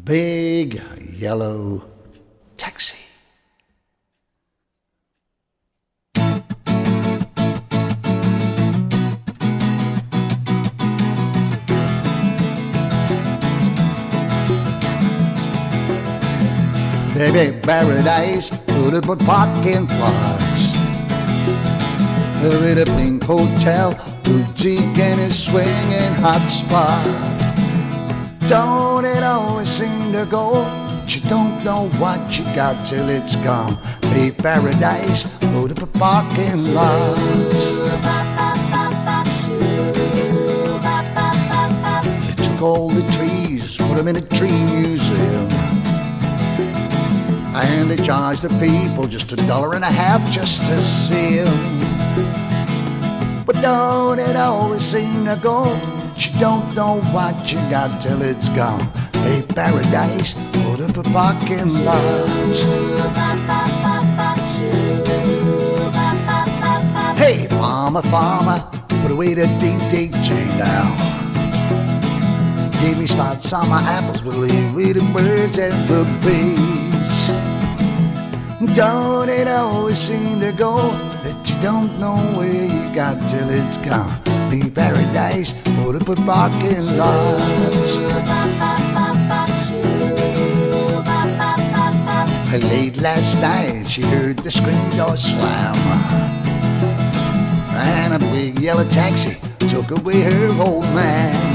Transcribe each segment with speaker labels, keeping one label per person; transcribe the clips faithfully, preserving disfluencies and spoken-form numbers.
Speaker 1: big yellow taxi. Baby paradise, put up a parking lots. We're at a pink hotel, boutique and a swinging hot spot. Don't it always seem to go, but you don't know what you got till it's gone. Be paradise, put up a parking lot. They took all the trees, put them in a tree museum, and they charged the people just a dollar and a half just to see them. But don't it always seem to go, but you don't know what you got till it's gone. Hey, paradise, put up a parking lot. Hey, farmer, farmer, put away the D D T now. Give me spots on my apples, we'll leave with the birds and the bees. Don't it always seem to go, that you don't know where you got till it's gone. Be paradise, put up a parking lot. Late last night she heard the screen door slam, and a big yellow taxi took away her old man.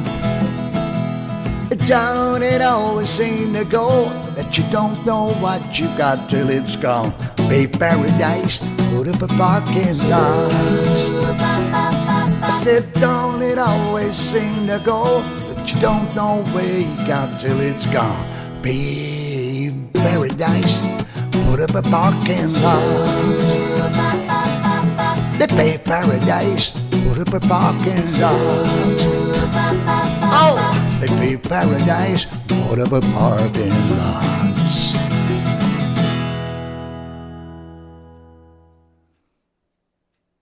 Speaker 1: Don't it always seem to go, that you don't know what you got till it's gone. Be paradise, put up a parking lot. I said, don't it always seem to go, that you don't know where you got till it's gone. Be paradise, put up a parking lot. They pay paradise, put up a parking lot. Oh, they pay paradise, put up a parking lot.